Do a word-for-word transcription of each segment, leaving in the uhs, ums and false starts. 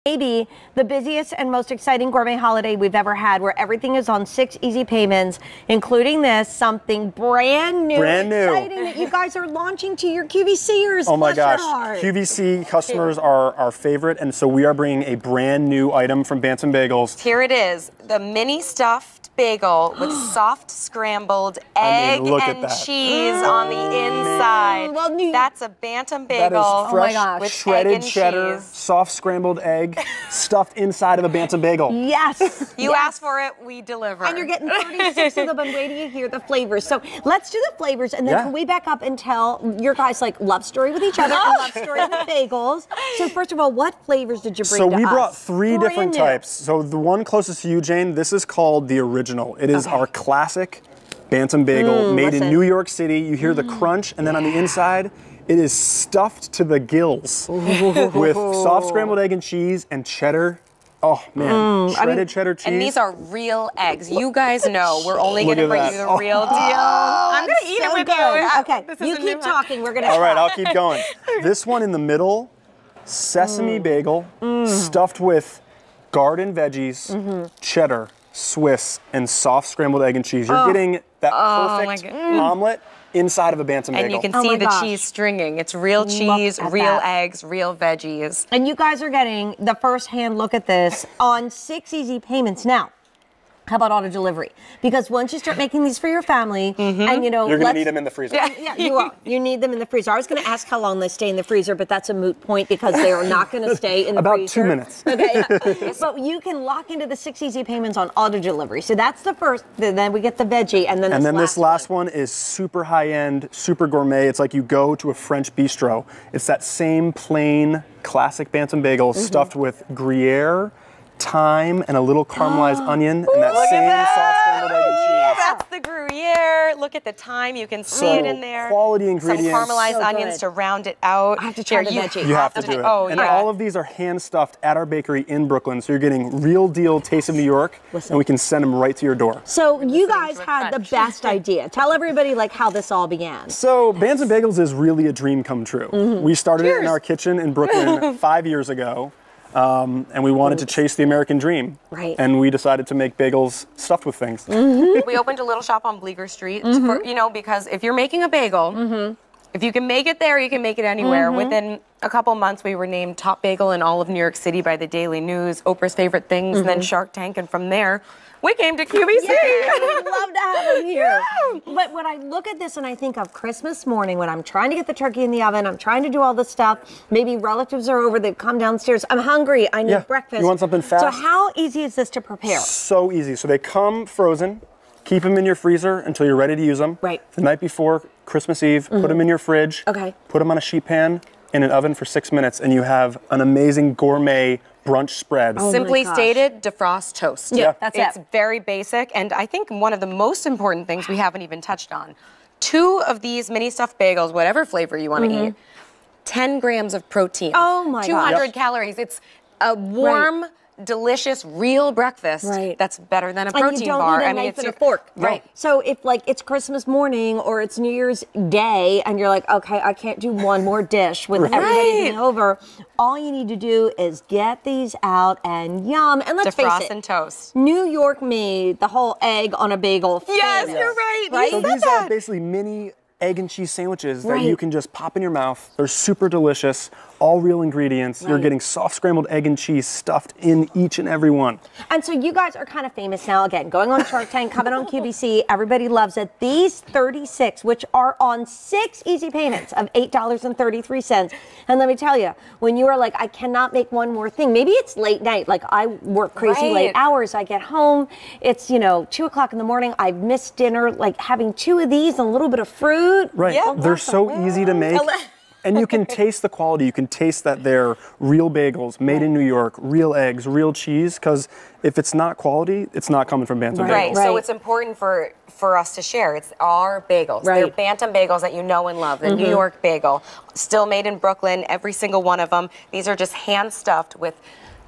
Maybe the busiest and most exciting gourmet holiday we've ever had, where everything is on six easy payments, including this, something brand new, brand new, exciting that you guys are launching to your Q V Cers. Oh my gosh, Q V C customers are our favorite, and so we are bringing a brand new item from Bantam Bagels. Here it is, the mini stuffed bagel with soft scrambled egg I mean, look and at that. cheese mm. on the inside. Well, new That's a Bantam bagel. That is fresh, oh my gosh. with shredded egg and cheddar, cheese. soft scrambled egg, stuffed inside of a Bantam bagel. Yes. You yes. asked for it, we deliver. And you're getting thirty-six of them, and wait till you hear the flavors. So let's do the flavors, and then yeah. can we back up and tell your guys' like love story with each other and love story with bagels. So first of all, what flavors did you bring so to us? So we brought three Brand different new. types. So the one closest to you, Jane, this is called the original. It is okay. our classic Bantam bagel mm, made listen. in New York City. You hear the crunch, and then on the inside, it is stuffed to the gills with soft scrambled egg and cheese and cheddar. Oh man, mm, shredded I mean, cheddar cheese. And these are real eggs. You guys know we're only going to bring that. you the oh. real deal. Oh, I'm going to eat so it with good. you. Okay, This is you a keep new talking. We're going to All right, try. I'll keep going. This one in the middle, sesame mm. bagel, mm. stuffed with garden veggies, mm-hmm. cheddar, Swiss, and soft scrambled egg and cheese. You're oh. getting that oh perfect omelet inside of a Bantam bagel. And you can oh see the gosh. cheese stringing. It's real cheese, real that. eggs, real veggies. And you guys are getting the first hand look at this on six easy payments. Now, how about auto delivery? Because once you start making these for your family, mm-hmm. and you know, you're gonna let's, need them in the freezer. Yeah, yeah, you are. You need them in the freezer. I was going to ask how long they stay in the freezer, but that's a moot point because they are not going to stay in the About freezer. two minutes. Okay, yeah. But you can lock into the six easy payments on auto delivery. So that's the first. Then we get the veggie, and then and this then last this last one. one is super high end, super gourmet. It's like you go to a French bistro. It's that same plain classic Bantam bagel mm-hmm. stuffed with Gruyere, thyme, and a little caramelized onion, and that Look same that. soft scrambled egg and cheese. That's the Gruyere. Look at the thyme. You can see so it in there. Quality ingredients. Some caramelized so onions good. to round it out. I have to try Here, the you veggie. You have to do it. Oh, and yeah. all of these are hand stuffed at our bakery in Brooklyn, so you're getting real deal Taste of New York, Listen. and we can send them right to your door. So you guys to a had the French. best idea. Tell everybody like how this all began. So Bantam Bagels is really a dream come true. Mm-hmm. We started Cheers. it in our kitchen in Brooklyn five years ago. Um, and we wanted to chase the American dream. Right. And we decided to make bagels stuffed with things. Mm-hmm. We opened a little shop on Bleecker Street, Mm-hmm. for, you know, because if you're making a bagel, mm-hmm. if you can make it there, you can make it anywhere. Mm-hmm. Within a couple months, we were named top bagel in all of New York City by the Daily News, Oprah's Favorite Things, Mm-hmm. and then Shark Tank. And from there, we came to Q V C. Yeah, we'd love to have him here. Yeah. But when I look at this and I think of Christmas morning, when I'm trying to get the turkey in the oven, I'm trying to do all this stuff, maybe relatives are over, they've come downstairs, I'm hungry, I need Yeah. breakfast. You want something fast? So how easy is this to prepare? So easy. So they come frozen. Keep them in your freezer until you're ready to use them. Right. The night before Christmas Eve, Mm-hmm. put them in your fridge. Okay. Put them on a sheet pan in an oven for six minutes, and you have an amazing gourmet brunch spread. Oh. Simply my gosh. stated, defrost toast. Yeah, that's it's it. very basic, and I think one of the most important things we haven't even touched on, two of these mini stuffed bagels, whatever flavor you want to Mm-hmm. eat, ten grams of protein. Oh my gosh. two hundred Yep. calories. It's a warm, Right. delicious, real breakfast Right. that's better than a And protein you don't bar. need a I mean, knife it's and a your- fork. Right. So if like it's Christmas morning or it's New Year's Day and you're like, okay, I can't do one more dish with everybody Right. being over, all you need to do is get these out and yum. And let's Defrost face it, and toast. New York made the whole egg on a bagel. Yes, famous. you're right. You Right? So said these that. are basically mini egg and cheese sandwiches that Right. you can just pop in your mouth. They're super delicious, all real ingredients. You're Right. getting soft scrambled egg and cheese stuffed in each and every one. And so you guys are kind of famous now. Again, going on Shark Tank, coming on Q V C. Everybody loves it. These thirty-six, which are on six easy payments of eight dollars and thirty-three cents. And let me tell you, when you are like, I cannot make one more thing. Maybe it's late night. Like I work crazy Right. late hours. I get home. It's, you know, two o'clock in the morning. I've missed dinner. Like having two of these and a little bit of fruit. Right. Yeah. They're so easy to make. And you can taste the quality. You can taste that they're real bagels, made in New York, real eggs, real cheese. Because if it's not quality, it's not coming from Bantam Right. Bagels. Right. So it's important for for us to share. It's our bagels. Right. They're Bantam bagels that you know and love. The Mm-hmm. New York bagel, still made in Brooklyn, every single one of them. These are just hand stuffed with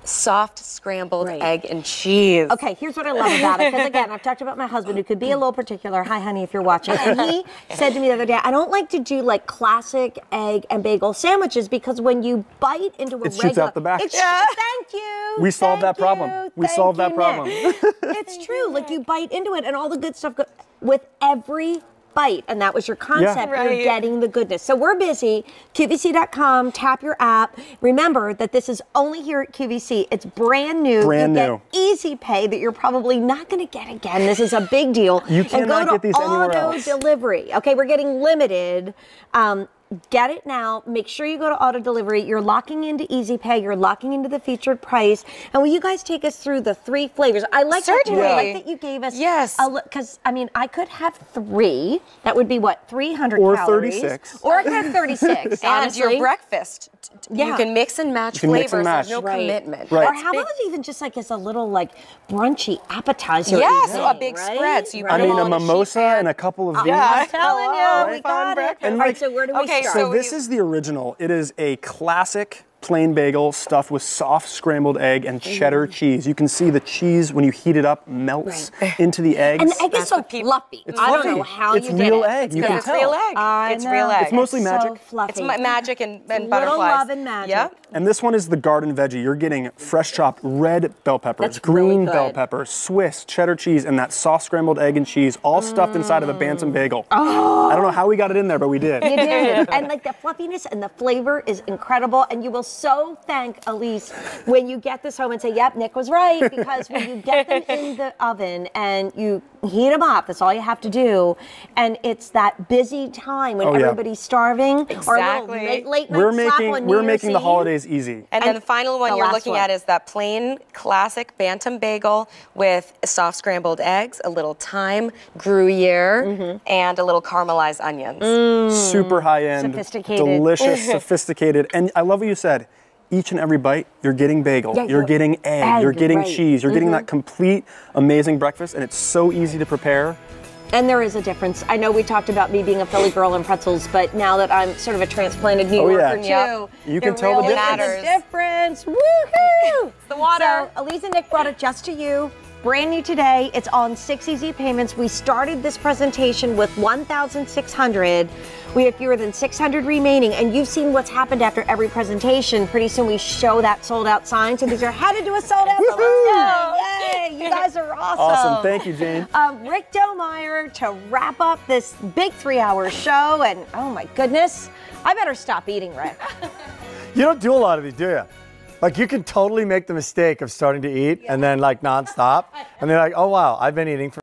soft scrambled Right. egg and cheese. Okay, here's what I love about it. Because again, I've talked about my husband who could be a little particular. Hi, honey, if you're watching. And he said to me the other day, I don't like to do like classic egg and bagel sandwiches because when you bite into a It shoots regular, out the back. It's, Yeah. Thank you. We solved thank that problem. you, We thank solved that you, problem. Nick. It's true. Like you bite into it and all the good stuff go- with every bite, and that was your concept. Right. You're getting the goodness. So we're busy. Q V C dot com, tap your app. Remember that this is only here at Q V C. It's brand new. Brand you new. Get easy pay that you're probably not going to get again. This is a big deal. You and cannot go get to these anywhere auto else. delivery. Okay, we're getting limited. Um, Get it now. Make sure you go to auto delivery. You're locking into easy pay. You're locking into the featured price. And will you guys take us through the three flavors? I like that too. I Certainly. like that you gave us. Yes. Because I mean, I could have three. That would be what, three hundred Or calories. thirty-six. Or I could have thirty-six. And honestly. your breakfast, t- t- Yeah. you can mix and match can mix flavors. and match. There's no Right. commitment. Right. Or how about even just like as a little like brunchy appetizer? Yes, thing, a big right? spread. So you Right. put I them mean, all a in a sheet mimosa pan. and a couple of these. I'm Yeah. telling Hello. you, we Fun got it. breakfast. All right, so where do we Okay, start? So So this you- is the original. It is a classic plain bagel stuffed with soft scrambled egg and cheddar cheese. You can see the cheese when you heat it up melts into the eggs. And the egg is That's so what people- fluffy. It's I fluffy. don't know how It's you real did it. egg. You Because can it's tell. real egg. I it's know. real egg. It's mostly so magic. Fluffy. It's ma- magic and, and Little butterflies. love and magic. Yep. And this one is the garden veggie. You're getting fresh chopped red bell peppers, That's green really bell good. peppers, Swiss, cheddar cheese, and that soft scrambled egg and cheese all stuffed inside of a Bantam bagel. I don't know how we got it in there, but we did. You did. And like the fluffiness and the flavor is incredible. And you will so thank Elise when you get this home and say, yep, Nick was right. Because when you get them in the oven and you heat them up, that's all you have to do. And it's that busy time when Oh, yeah. everybody's starving. Or a Exactly. little late, late night We're slap making on we're New making Year's the Eve. holidays easy. And then And the final one the you're last looking one. at is that plain classic Bantam bagel with soft scrambled eggs, a little thyme, Gruyere, Mm-hmm. and a little caramelized onions. Mm. Super high end, Sophisticated. delicious, sophisticated. And I love what you said. Each and every bite, you're getting bagel, Yeah, you're you're- getting egg, egg, you're getting right. cheese, you're getting that complete, amazing breakfast, and it's so easy to prepare. And there is a difference. I know we talked about me being a Philly girl and pretzels, but now that I'm sort of a transplanted New Oh, yeah. Yorker too, Yep. You can there tell the really difference. is a difference. Woohoo! the water. So Elise and Nick brought it just to you. Brand new today. It's on six easy payments. We started this presentation with one thousand six hundred. We have fewer than six hundred remaining, and you've seen what's happened after every presentation. Pretty soon we show that sold out sign. So these are how to do a sold out. So let's go. Yay! You guys are awesome. Awesome. Thank you, Jane. Um, Rick Domeyer to wrap up this big three-hour show, and oh my goodness, I better stop eating, Rick. You don't do a lot of these, do you? Like, you can totally make the mistake of starting to eat and then like nonstop, and they're like, oh wow, I've been eating for